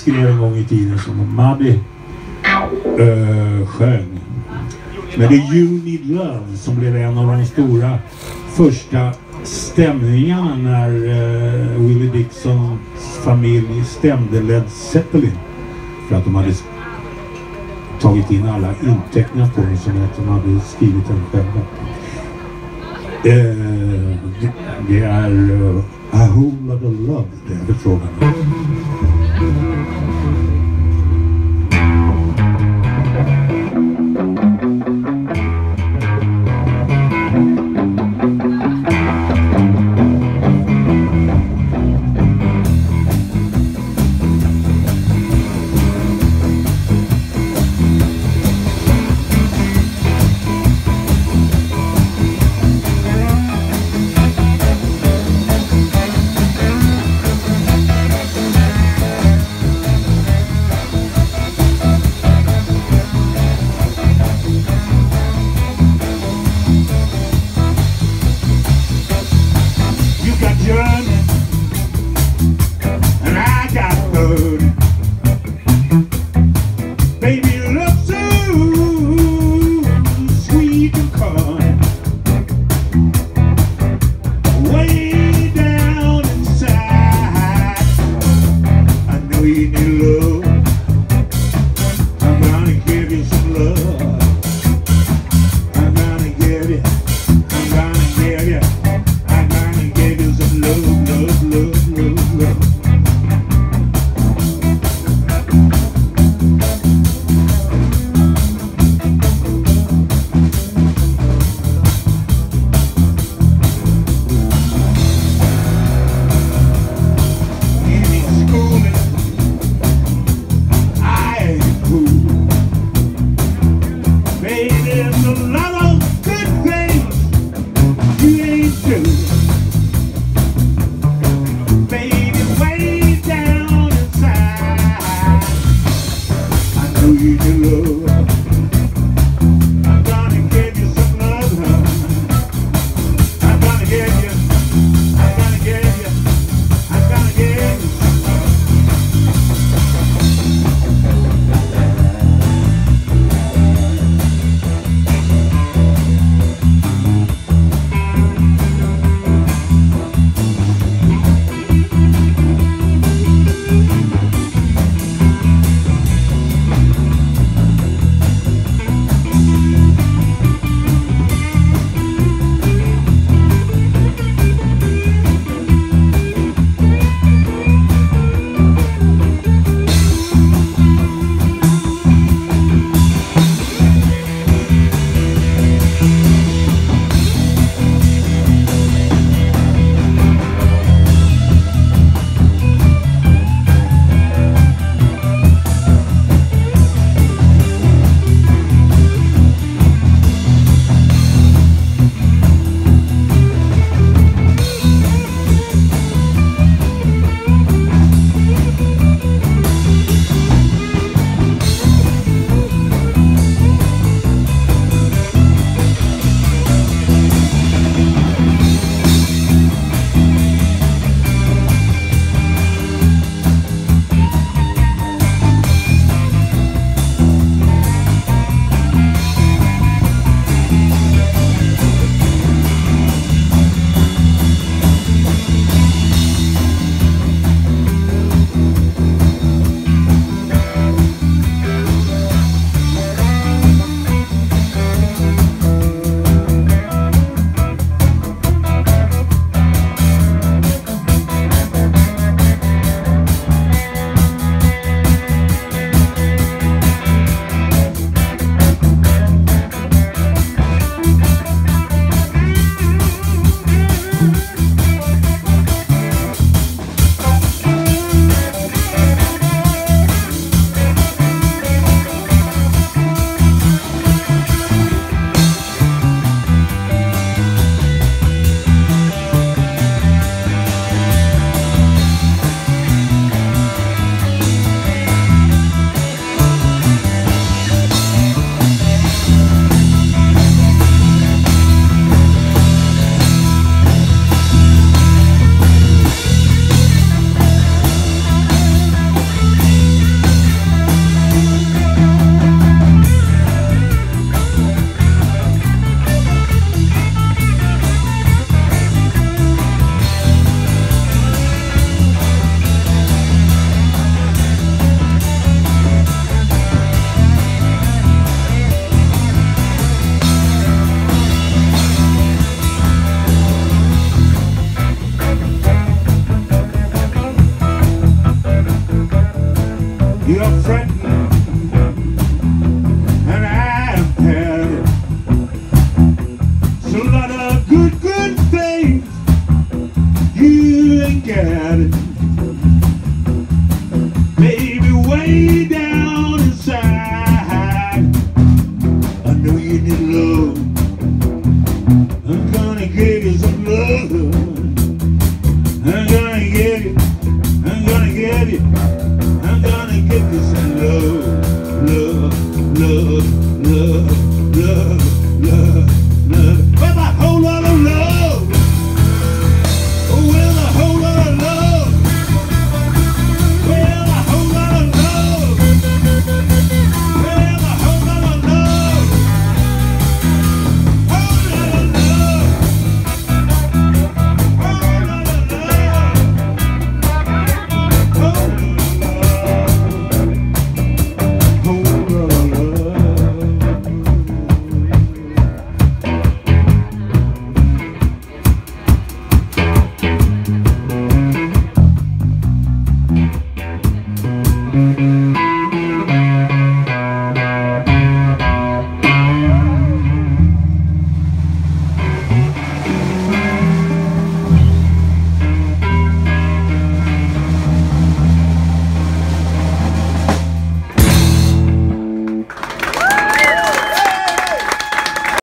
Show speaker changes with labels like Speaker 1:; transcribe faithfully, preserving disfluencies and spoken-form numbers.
Speaker 1: skrev en gång i tiden som Maddie uh, sjöng. Men det är You Need Love som blev en av de stora första stämningarna när uh, Willie Dixons familj stämde Led Zeppelin för att de hade tagit in alla inteckningar på den som att de hade skrivit den själva. Uh, det, det är uh, A Whole Lot of Love, det är det frågan. You're frightened, and I'm tired. So a lot of good, good things you ain't got it. Baby, way down inside, I know you need love. I'm gonna give you some love. I'm gonna give you, I'm gonna give you, I'm gonna give you some love, love, love, love, love, love, love. With a whole lot of love, with a whole lot of love, with a whole lot of love, with a whole lot of love, whole lot of love, whole lot of love, whole lot of love, whole lot of love. Thank you.